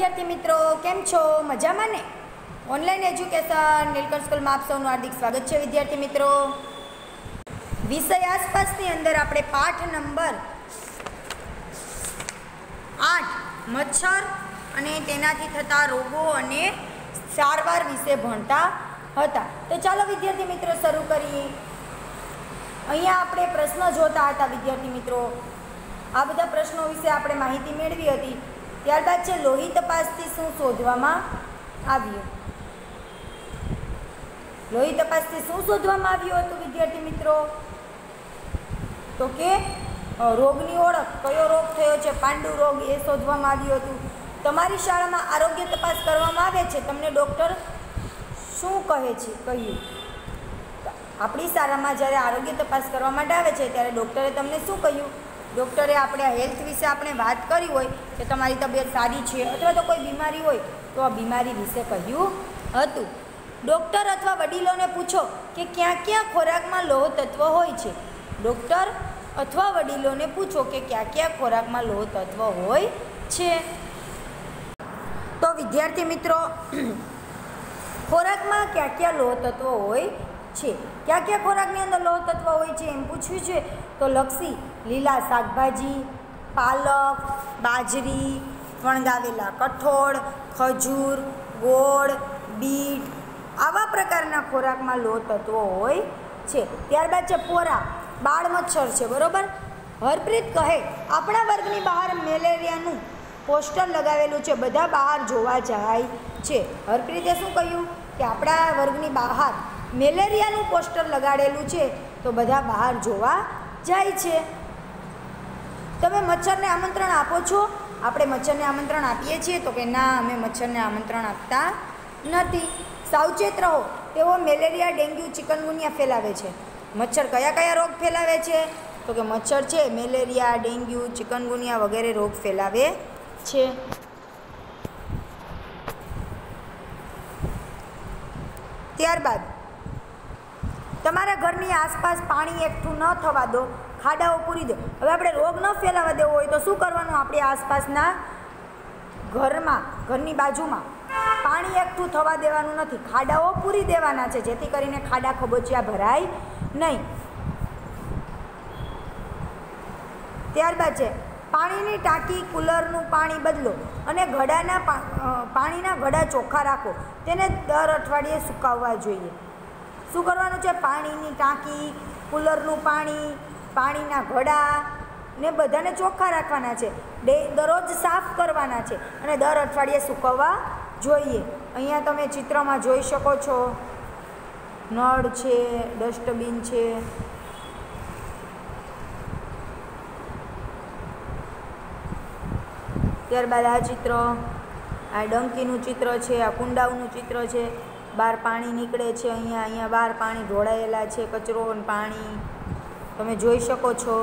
विद्यार्थी मित्रों केम छो मजामां ने। ऑनलाइन एज्युकेशन નીલકંઠ સ્કૂલમાં આપ સૌનું હાર્દિક સ્વાગત છે વિદ્યાર્થી મિત્રો। વિષય આસપાસની અંદર આપણે પાઠ નંબર 8 મચ્છર અને તેનાથી થતા રોગો અને સારવાર વિશે ભણતા હતા। તો ચાલો વિદ્યાર્થી મિત્રો શરૂ કરીએ। અહીંયા આપણે પ્રશ્નો જોતા હતા વિદ્યાર્થી મિત્રો। આ બધા પ્રશ્નો વિશે આપણે માહિતી મેળવી હતી। ત્યારબાદ છે લોહી તપાસથી શું શોધવામાં આવ્યું। લોહી તપાસથી શું શોધવામાં આવ્યું હતું વિદ્યાર્થી મિત્રો? તો કે રોગની ઓળખ, કયો રોગ થયો છે, પાંડુ રોગ, એ શોધવામાં આવ્યું હતું। તમારી શાળામાં આરોગ્ય તપાસ કરવામાં આવે છે, તમને ડૉક્ટર શું કહે છે કહ્યું? આપણી શાળામાં જ્યારે આરોગ્ય તપાસ કરવા માટે આવે છે ત્યારે ડૉક્ટરે તમને શું કહ્યું? ડૉક્ટરે આપણે હેલ્થ વિશે આપણે વાત કરી હોય કે તમારી તબિયત સારી છે અથવા તો કોઈ બીમારી હોય તો આ બીમારી વિશે કહ્યું હતું। ડૉક્ટર અથવા વડીલોને પૂછો કે ક્યાં ક્યાં ખોરાકમાં લોહ તત્વ હોય છે। ડૉક્ટર અથવા વડીલોને પૂછો કે ક્યાં ક્યાં ખોરાકમાં લોહ તત્વ હોય છે। તો વિદ્યાર્થી મિત્રો ખોરાકમાં ક્યાં ક્યાં લોહ તત્વ હોય છે, ક્યાં ક્યાં ખોરાકની અંદર લોહ તત્વ હોય છે એમ પૂછ્યું છે। તો લક્ષી લીલા શાકભાજી, પાલક, બાજરી, વણગાવેલા કઠોળ, ખજૂર, ગોળ, બીટ, આવા પ્રકારના ખોરાકમાં લોહ તત્વો હોય છે। ત્યારબાદ છે પોરા, બાળ મચ્છર છે, બરોબર। હરપ્રીત કહે આપણા વર્ગની બહાર મેલેરિયાનું પોસ્ટર લગાવેલું છે, બધા બહાર જોવા જાય છે। હરપ્રીતે શું કહ્યું કે આપણા વર્ગની બહાર મેલેરિયાનું પોસ્ટર લગાડેલું છે તો બધા બહાર જોવા જાય છે। તમે મચ્છરને આમંત્રણ આપો છો? આપણે મચ્છરને આમંત્રણ આપીએ છીએ? તો કે ના, અમે મચ્છરને આમંત્રણ આપતા નથી। સાવચેત રહો, તેઓ મેલેરિયા, ડેન્ગ્યુ, ચિકનગુનિયા ફેલાવે છે। મચ્છર કયા કયા રોગ ફેલાવે છે? તો કે મચ્છર છે મેલેરિયા, ડેન્ગ્યુ, ચિકનગુનિયા વગેરે રોગ ફેલાવે છે। ત્યારબાદ તમારા ઘરની આસપાસ પાણી એકઠું ન થવા દો, ખાડાઓ પૂરી દો। હવે આપણે રોગ ન ફેલાવા દેવો હોય તો શું કરવાનું? આપણી આસપાસના ઘરની બાજુમાં પાણી એકઠું થવા દેવાનું નથી, ખાડાઓ પૂરી દેવાના છે, જેથી કરીને ખાડા ખબોચિયા ભરાય નહીં। ત્યારબાદ છે પાણીની ટાંકી, કુલરનું પાણી બદલો અને પાણીના ઘડા ચોખ્ખા રાખો, તેને દર અઠવાડિયે સુકાવવા જોઈએ। શું કરવાનું છે? પાણીની ટાંકી, કુલરનું પાણી, પાણીના ઘડા ને બધાને ચોખ્ખા રાખવાના છે, દરરોજ સાફ કરવાના છે અને દર અઠવાડિયે સૂકવવા જોઈએ। અહીંયા તમે ચિત્રમાં જોઈ શકો છો, નળ છે, ડસ્ટબિન છે। ત્યારબાદ આ ચિત્ર, આ ડંકીનું ચિત્ર છે, આ કુંડાઓનું ચિત્ર છે, બહાર પાણી નીકળે છે, અહીંયા બહાર પાણી ઢોળાયેલા છે, કચરો અને પાણી તમે જોઈ શકો છો।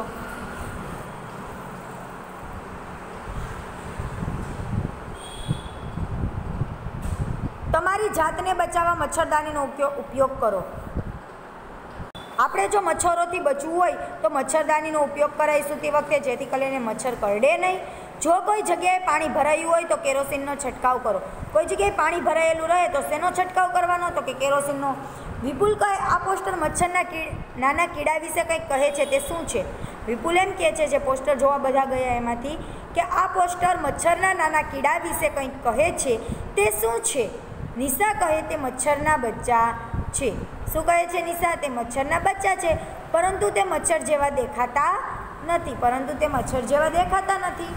તમારી જાતને બચાવવા મચ્છરદાનીનો ઉપયોગ કરો। આપણે જો મચ્છરોથી બચવું હોય તો મચ્છરદાનીનો ઉપયોગ કરાવીશું તે વખતે, જેથી કરીને મચ્છર કરડે નહીં। જો કોઈ જગ્યાએ પાણી ભરાયું હોય તો કેરોસીનનો છંટકાવ કરો। કોઈ જગ્યાએ પાણી ભરાયેલું રહે તો શેનો છંટકાવ કરવાનો? તો કે કેરોસીનનો। વિપુલ કહે આ પોસ્ટર મચ્છરના નાના કીડા વિશે કંઈક કહે છે, તે શું છે? વિપુલ એમ કહે છે, જે પોસ્ટર જોવા બધા ગયા એમાંથી, કે આ પોસ્ટર મચ્છરના નાના કીડા વિશે કંઈક કહે છે, તે શું છે? નિશા કહે તે મચ્છરના બચ્ચા છે। શું કહે છે નિશા? તે મચ્છરના બચ્ચા છે, પરંતુ તે મચ્છર જેવા દેખાતા નથી।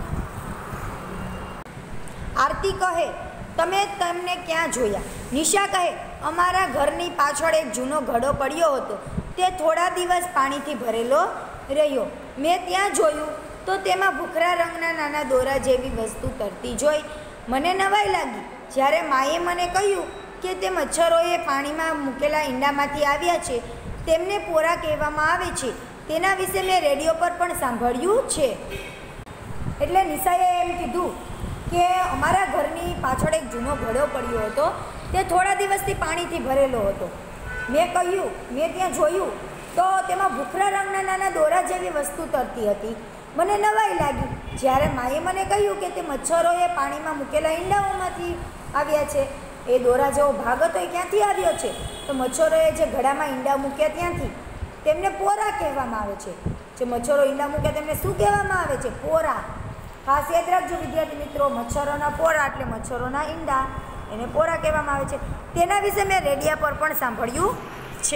આરતી કહે તમે તેમને ક્યાં જોયા? નિશા કહે અમારા ઘરની પાછળ એક જૂનો ઘડો પડ્યો હતો, તે થોડા દિવસ પાણીથી ભરેલો રહ્યો, મેં ત્યાં જોયું તો તેમાં ભૂખરા રંગના નાના દોરા જેવી વસ્તુ તરતી જોઈ, મને નવાઈ લાગી। જ્યારે માએ મને કહ્યું કે તે મચ્છરોએ પાણીમાં મૂકેલા ઈંડામાંથી આવ્યા છે, તેમને પોરા કહેવામાં આવે છે, તેના વિશે મેં રેડિયો પર પણ સાંભળ્યું છે। એટલે નિશાએ એમ કીધું કે અમારા ઘરની પાછળ એક જૂનો ઘડો પડ્યો હતો, તે થોડા દિવસથી પાણીથી ભરેલો હતો, મેં ત્યાં જોયું તો તેમાં ભૂખરા રંગના નાના દોરા જેવી વસ્તુ તરતી હતી, મને નવાઈ લાગી જ્યારે માએ મને કહ્યું કે તે મચ્છરોએ પાણીમાં મૂકેલા ઈંડાઓમાંથી આવ્યા છે. એ દોરા જેવો ભાગ હતો એ ક્યાંથી આવ્યો છે? તો મચ્છરોએ જે ઘડામાં ઈંડા મૂક્યા ત્યાંથી. તેમને પોરા કહેવામાં આવે છે. જે મચ્છરો ઈંડા મૂક્યા તેમને શું કહેવામાં આવે છે? પોરા. ખાસ યાદ રાખજો વિદ્યાર્થી મિત્રો, મચ્છરોના પોરા એટલે મચ્છરોના ઈંડા, એને પોરા કહેવામાં આવે છે. તેના વિશે મેં રેડિયા પર પણ સાંભળ્યું છે.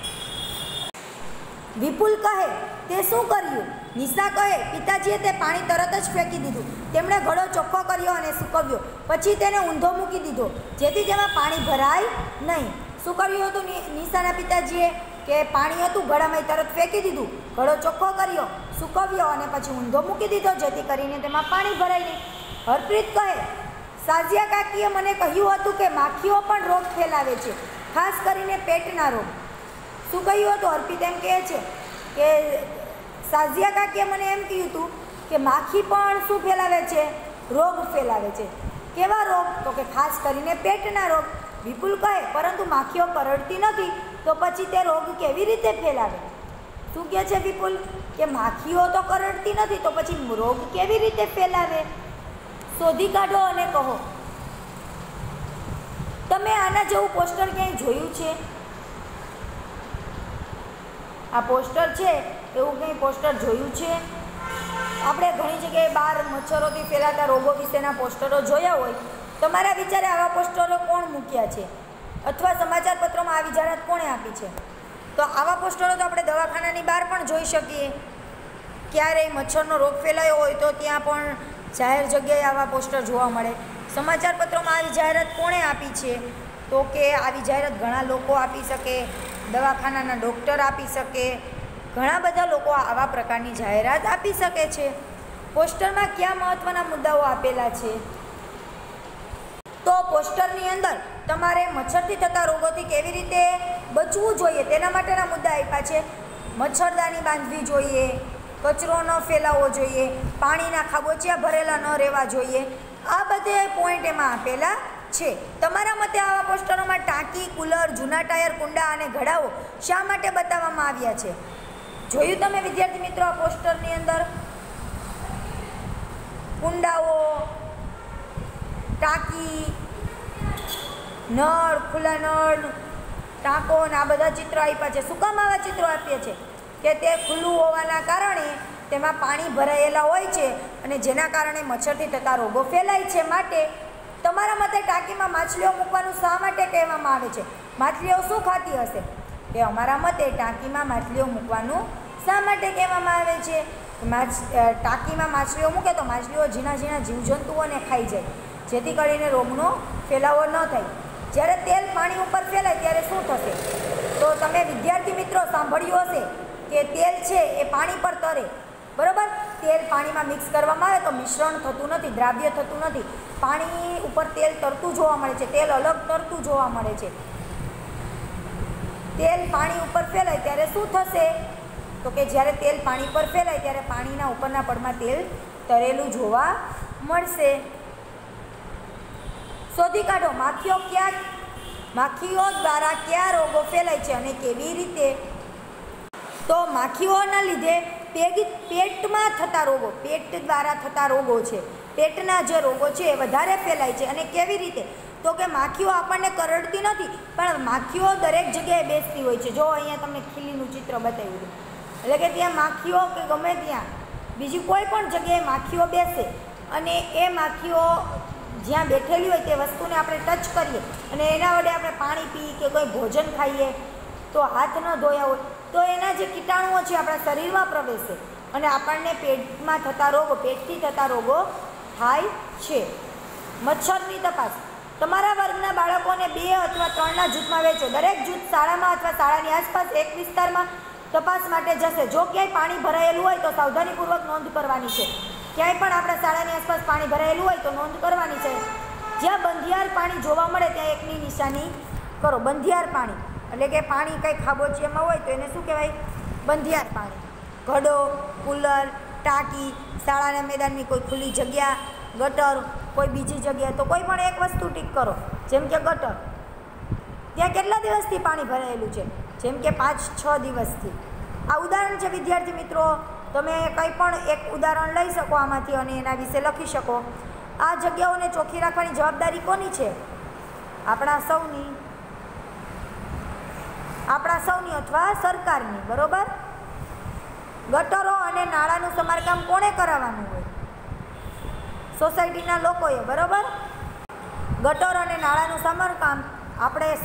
વિપુલ કહે, તે શું કર્યું? નિશા કહે, પિતાજીએ તે પાણી તરત જ ફેંકી દીધું. તેમણે ઘડો ચોખ્ખો કર્યો અને સૂકવ્યો. પછી તેને ઊંધો મૂકી દીધો જેથી તેમાં પાણી ભરાય નહીં. શું કર્યું હતું નિશાના પિતાજીએ? કે પાણી હતું ઘડામાં તરત ફેંકી દીધું, ઘડો ચોખ્ખો કર્યો, સૂકવ્યો અને પછી ઊંધો મૂકી દીધો જેથી કરીને તેમાં પાણી ભરાય નહીં. હરપ્રીત કહે, સાજિયા કાકીએ મને કહ્યું હતું કે માખીઓ પણ રોગ ફેલાવે છે, ખાસ કરીને પેટના રોગ. શું કહ્યું હતું? હરપ્રીત એમ કહે છે કે સાજિયા કાકીએ મને એમ કહ્યું હતું કે માખી પણ શું ફેલાવે છે? રોગ ફેલાવે છે. કેવા રોગ? તો કે ખાસ કરીને પેટના રોગ. વિપુલ કહે, પરંતુ માખીઓ કરડતી નથી તો પછી તે રોગ કેવી રીતે ફેલાવે? શું કહે છે વિપુલ? કે માખીઓ તો કરડતી નથી તો પછી રોગ કેવી રીતે ફેલાવે? શોધી કાઢો અને કહો. તમે આના જેવું પોસ્ટર ક્યાંય જોયું છે? આ પોસ્ટર છે એવું કંઈ પોસ્ટર જોયું છે? આપણે ઘણી જગ્યાએ બહાર મચ્છરોથી ફેલાતા રોગો વિશેના પોસ્ટરો જોયા હોય. તમારા વિચારે આવા પોસ્ટરો કોણ મૂક્યા છે? અથવા સમાચાર પત્રોમાં આવી જાહેરાત કોણે આપી છે? તો આવા પોસ્ટરો તો આપણે દવાખાનાની બહાર પણ જોઈ શકીએ. ક્યારેય મચ્છરનો રોગ ફેલાયો હોય તો ત્યાં પણ જાહેર જગ્યાએ આવા પોસ્ટર જોવા મળે. સમાચાર પત્રોમાં આવી જાહેરાત કોણે આપી છે? તો કે આવી જાહેરાત ઘણા લોકો આપી શકે, દવાખાનાના ડૉક્ટર આપી શકે, ઘણા બધા લોકો આવા પ્રકારની જાહેરાત આપી શકે છે. પોસ્ટરમાં કયા મહત્ત્વના મુદ્દાઓ આપેલા છે? તો પોસ્ટરની અંદર તમારે મચ્છરથી થતા રોગોથી કેવી રીતે બચવું જોઈએ તેના માટેના મુદ્દા આપ્યા છે. મચ્છરદાની બાંધવી જોઈએ, કચરો ન ફેલાવવો જોઈએ, પાણીના ખાબોચિયા ભરેલા ન રહેવા જોઈએ. આ બધે પોઈન્ટ એમાં આપેલા છે. તમારા મતે આવા પોસ્ટરોમાં ટાંકી, કુલર, જૂના ટાયર, કુંડા અને ઘડાઓ શા માટે બતાવવામાં આવ્યા છે? જોયું તમે વિદ્યાર્થી મિત્રો આ પોસ્ટરની અંદર? કુંડાઓ, ટાંકી, નળ, ખુલ્લા નળ, ટાંકો ને આ બધા ચિત્રો આપ્યા છે. શું કામ આવા ચિત્રો આપીએ છે? કે તે ખુલ્લું હોવાના કારણે તેમાં પાણી ભરાયેલા હોય છે અને જેના કારણે મચ્છરથી થતા રોગો ફેલાય છે. માટે તમારા મતે ટાંકીમાં માછલીઓ મૂકવાનું શા માટે કહેવામાં આવે છે? માછલીઓ શું ખાતી હશે? કે અમારા મતે ટાંકીમાં માછલીઓ મૂકવાનું શા માટે કહેવામાં આવે છે? ટાંકીમાં માછલીઓ મૂકે તો માછલીઓ ઝીણા ઝીણા જીવજંતુઓને ખાઈ જાય જેથી કરીને રોગનો ફેલાવો ન થાય. જ્યારે તેલ પાણી ઉપર ફેલાય ત્યારે શું થશે? તો તમે વિદ્યાર્થી મિત્રો સાંભળ્યું હશે કે તેલ છે એ પાણી પર તરે, બરાબર? તેલ પાણીમાં મિક્સ કરવામાં આવે તો મિશ્રણ થતું નથી, દ્રાવ્ય થતું નથી. પાણી ઉપર તેલ તરતું જોવા મળે છે, તેલ અલગ તરતું જોવા મળે છે. તેલ પાણી ઉપર ફેલાય ત્યારે શું થશે? તો કે જ્યારે તેલ પાણી પર ફેલાય ત્યારે પાણીના ઉપરના પડમાં તેલ તરેલું જોવા મળશે. શોધી કાઢો માખીઓ દ્વારા કયા રોગો ફેલાય છે અને કેવી રીતે? તો માખીઓના લીધે પેટમાં થતા રોગો, પેટ દ્વારા થતા રોગો છે, પેટના જે રોગો છે એ વધારે ફેલાય છે. અને કેવી રીતે? તો કે માખીઓ આપણને કરડતી નથી પણ માખીઓ દરેક જગ્યાએ બેસતી હોય છે. જો અહીંયા તમને ખીલીનું ચિત્ર બતાવ્યું છે, એટલે કે ત્યાં માખીઓ કે ગમે ત્યાં બીજી કોઈ પણ જગ્યાએ માખીઓ બેસે અને એ માખીઓ જ્યાં બેઠેલી હોય તે વસ્તુને આપણે ટચ કરીએ અને એના વડે આપણે પાણી પીએ કે કોઈ ભોજન ખાઈએ તો હાથ ન ધોયા હોય તો એના જે કીટાણુઓ છે આપણા શરીરમાં પ્રવેશે અને આપણને પેટમાં થતા રોગો, પેટથી થતા રોગો થાય છે. મચ્છરની તપાસ. તમારા વર્ગના બાળકોને 2 અથવા 3ના જૂથમાં વહેંચો. દરેક જૂથ શાળામાં અથવા શાળાની આસપાસ એક વિસ્તારમાં તપાસ માટે જશે. જો ક્યાંય પાણી ભરાયેલું હોય તો સાવધાનીપૂર્વક નોંધ કરવાની છે. ક્યાંય પણ આપણા શાળાની આસપાસ પાણી ભરાયેલું હોય તો નોંધ કરવાની છે. જ્યાં બંધિયાર પાણી જોવા મળે ત્યાં એકની નિશાની કરો. બંધિયાર પાણી એટલે કે પાણી કંઈ ખાબોચિયામાં હોય તો એને શું કહેવાય? બંધિયાર પાણી. ઘડો, કુલર, ટાંકી, શાળાના મેદાનની કોઈ ખુલ્લી જગ્યા, ગટર, કોઈ બીજી જગ્યા, તો કોઈ પણ એક વસ્તુ ટીક કરો. જેમ કે ગટર, ત્યાં કેટલા દિવસથી પાણી ભરાયેલું છે? જેમ કે 5-6 દિવસથી. આ ઉદાહરણ છે વિદ્યાર્થી મિત્રો તમે કંઈ પણ એક ઉદાહરણ લઈ શકો આમાંથી અને એના વિશે લખી શકો. આ જગ્યાઓને ચોખ્ખી રાખવાની જવાબદારી કોની છે? આપણા સૌની અથવા સરકારની. બરોબર. ગટરો અને નાળાનું સમારકામ કોણે કરાવવાનું હોય? સોસાયટીના લોકોએ. બરોબર. ગટર અને નાળાનું સમારકામ આપણે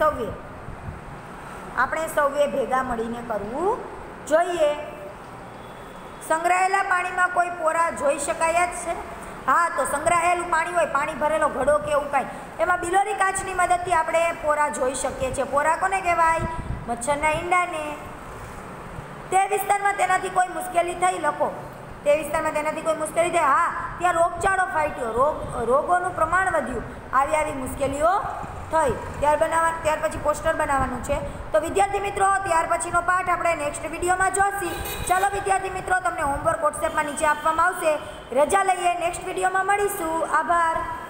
સૌએ ભેગા મળીને કરવું જોઈએ. સંગ્રહાયેલા પાણીમાં કોઈ પોરા જોઈ શકાયા જ છે? હા, તો સંગ્રહાયેલું પાણી હોય, પાણી ભરેલો ઘડો કે એવું કાંઈ, એમાં બિલોરી કાચની મદદથી આપણે પોરા જોઈ શકીએ છીએ. પોરા કોને કહેવાય? મચ્છરના ઈંડાને. તે વિસ્તારમાં તેનાથી કોઈ મુશ્કેલી થઈ? લખો. તે વિસ્તારમાં તેનાથી કોઈ મુશ્કેલી થઈ? હા, ત્યાં રોગચાળો ફાટ્યો, રોગોનું પ્રમાણ વધ્યું, આવી મુશ્કેલીઓ થઈ. ત્યાર પછી પોસ્ટર બનાવવાનું છે. તો વિદ્યાર્થી મિત્રો, ત્યાર પછીનો પાઠ આપણે નેક્સ્ટ વિડીયોમાં જોઈશું. ચાલો વિદ્યાર્થી મિત્રો, તમને હોમવર્ક વોટ્સએપમાં નીચે આપવામાં આવશે. રજા લઈએ, નેક્સ્ટ વિડીયોમાં મળીશું. આભાર.